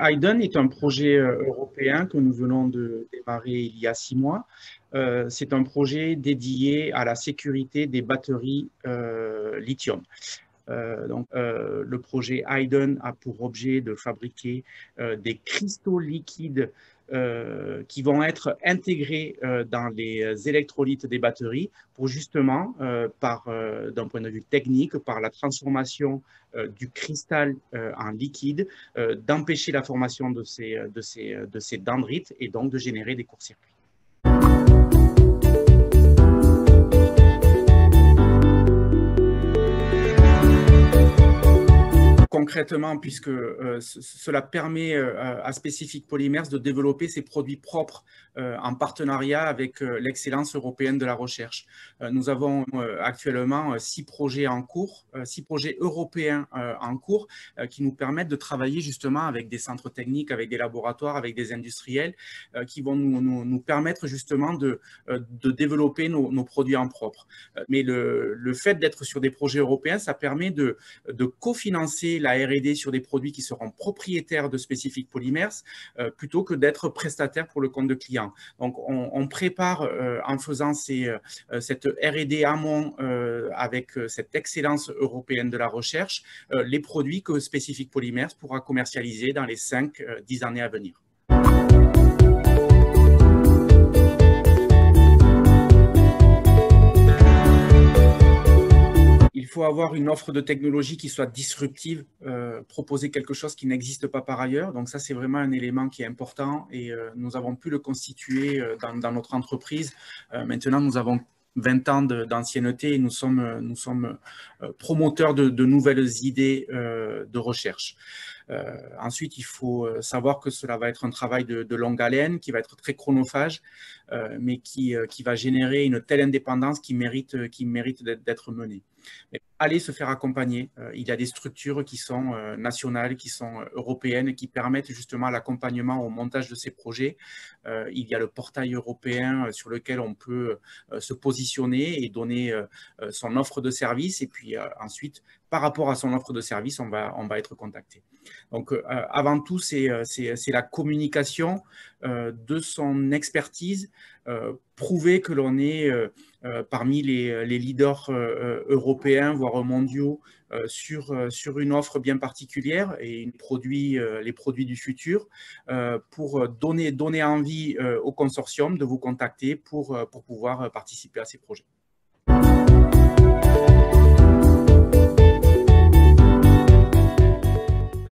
Hayden est un projet européen que nous venons de démarrer il y a 6 mois. C'est un projet dédié à la sécurité des batteries lithium. Le projet Hayden a pour objet de fabriquer des cristaux liquides qui vont être intégrés dans les électrolytes des batteries pour justement, d'un point de vue technique, par la transformation du cristal en liquide, d'empêcher la formation de ces dendrites et donc de générer des courts-circuits. Concrètement, puisque cela permet à Specific Polymers de développer ses produits propres en partenariat avec l'excellence européenne de la recherche. Nous avons actuellement 6 projets en cours, 6 projets européens en cours qui nous permettent de travailler justement avec des centres techniques, avec des laboratoires, avec des industriels qui vont nous permettre justement de développer nos produits en propre. Mais le fait d'être sur des projets européens, ça permet de cofinancer la R&D sur des produits qui seront propriétaires de Specific Polymers plutôt que d'être prestataire pour le compte de clients. Donc, on prépare en faisant cette R&D amont avec cette excellence européenne de la recherche les produits que Specific Polymers pourra commercialiser dans les 5-10 années à venir. Il faut avoir une offre de technologie qui soit disruptive, proposer quelque chose qui n'existe pas par ailleurs. Donc ça, c'est vraiment un élément qui est important et nous avons pu le constituer dans notre entreprise. Maintenant, nous avons 20 ans d'ancienneté et nous sommes promoteurs de nouvelles idées de recherche. Ensuite, il faut savoir que cela va être un travail de longue haleine, qui va être très chronophage, mais qui va générer une telle indépendance qui mérite d'être menée. Mais allez se faire accompagner. Il y a des structures qui sont nationales, qui sont européennes, qui permettent justement l'accompagnement au montage de ces projets. Il y a le portail européen sur lequel on peut se positionner et donner son offre de service. Et puis ensuite, par rapport à son offre de service, on va être contacté. Donc, avant tout, c'est la communication de son expertise, prouver que l'on est parmi les leaders européens, voire mondiaux, sur une offre bien particulière et les produits du futur, pour donner envie au consortium de vous contacter pour pouvoir participer à ces projets.